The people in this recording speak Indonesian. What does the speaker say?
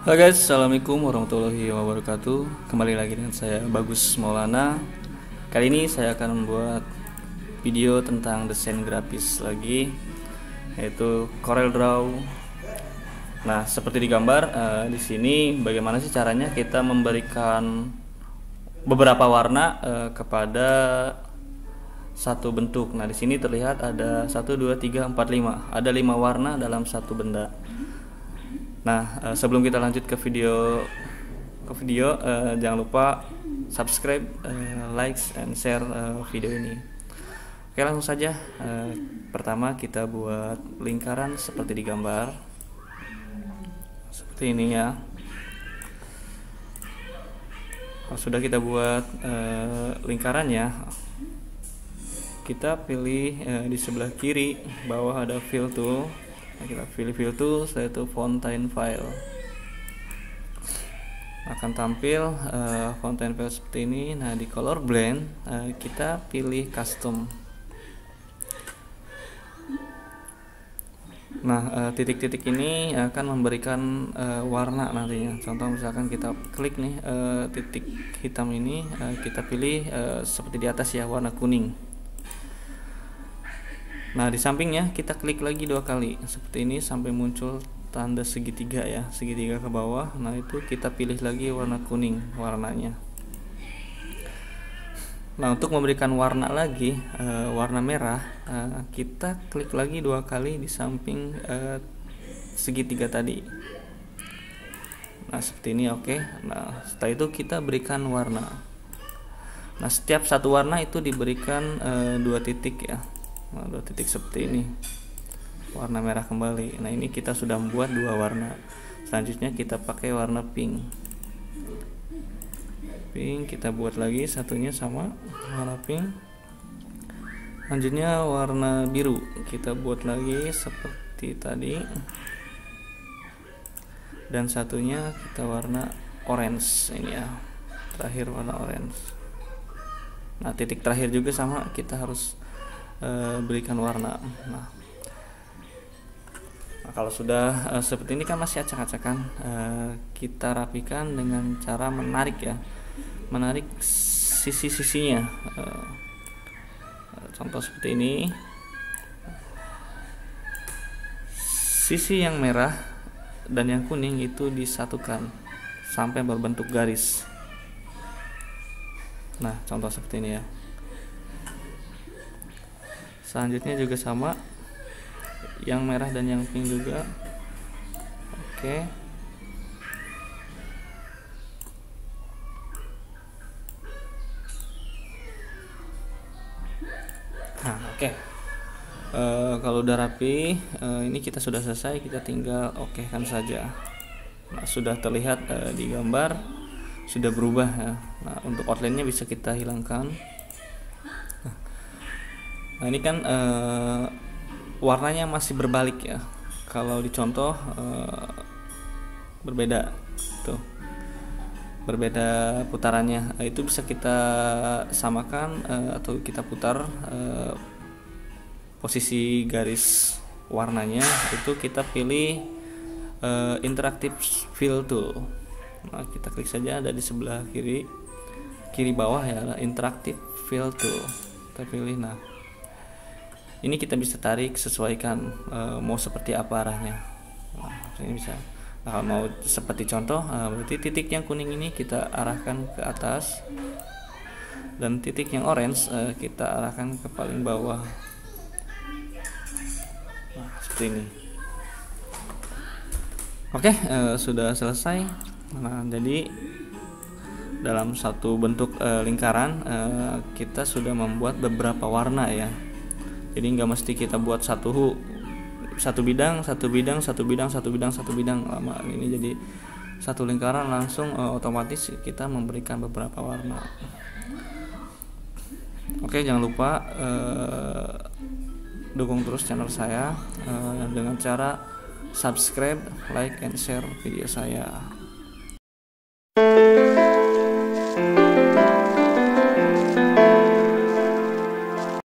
Halo guys, assalamualaikum warahmatullahi wabarakatuh. Kembali lagi dengan saya Bagus Maulana. Kali ini saya akan membuat video tentang desain grafis lagi, yaitu CorelDRAW. Nah, seperti di gambar di sini, bagaimana sih caranya kita memberikan beberapa warna kepada satu bentuk. Nah, di sini terlihat ada 1 2 3 4 5. Ada 5 warna dalam satu benda. Nah, sebelum kita lanjut ke video, jangan lupa subscribe, likes, and share video ini. Oke, langsung saja. Pertama kita buat lingkaran seperti di gambar, seperti ini ya. Kalau sudah kita buat lingkarannya, kita pilih di sebelah kiri bawah ada fill tool. Kita pilih fill tool, setelah itu fountain file. Akan tampil fountain file seperti ini. Nah, di color blend kita pilih custom. Nah, titik-titik ini akan memberikan warna nantinya. Contoh misalkan kita klik nih titik hitam ini, kita pilih seperti di atas ya, warna kuning. Nah, di sampingnya kita klik lagi 2 kali seperti ini sampai muncul tanda segitiga ya, segitiga ke bawah. Nah, itu kita pilih lagi warna kuning warnanya. Nah, untuk memberikan warna lagi, warna merah, kita klik lagi 2 kali di samping segitiga tadi. Nah, seperti ini, oke. Nah, setelah itu kita berikan warna. Nah, setiap satu warna itu diberikan 2 titik ya. Nah, 2 titik seperti ini, warna merah kembali. Nah, ini kita sudah membuat 2 warna. Selanjutnya kita pakai warna pink. Kita buat lagi satunya sama warna pink. Selanjutnya warna biru kita buat lagi seperti tadi, dan satunya kita warna orange ini ya, terakhir warna orange. Nah, titik terakhir juga sama, kita harus berikan warna. Nah, kalau sudah seperti ini kan masih acak-acakan, kita rapikan dengan cara menarik ya, menarik sisi-sisinya. Contoh seperti ini, sisi yang merah dan yang kuning itu disatukan sampai berbentuk garis. Nah, contoh seperti ini ya. Selanjutnya juga sama, yang merah dan yang pink juga. Oke. Nah, oke. Kalau udah rapi, ini kita sudah selesai, kita tinggal oke kan saja. Nah, sudah terlihat di gambar sudah berubah ya. Nah, untuk outline-nya bisa kita hilangkan. Nah, ini kan warnanya masih berbalik ya. Kalau dicontoh berbeda tuh, berbeda putarannya. Itu bisa kita samakan atau kita putar posisi garis warnanya. Itu kita pilih interactive fill tool. Nah, kita klik saja, ada di sebelah kiri bawah ya, interactive fill tool. Kita pilih. Nah, ini kita bisa tarik, sesuaikan mau seperti apa arahnya. Nah, ini bisa. Nah, kalau mau seperti contoh, berarti titik yang kuning ini kita arahkan ke atas, dan titik yang orange kita arahkan ke paling bawah. Nah, seperti ini. Oke, sudah selesai. Nah, jadi dalam satu bentuk lingkaran kita sudah membuat beberapa warna ya. Jadi nggak mesti kita buat satu bidang lama ini. Jadi satu lingkaran langsung otomatis kita memberikan beberapa warna. Oke, jangan lupa dukung terus channel saya dengan cara subscribe, like, and share video saya.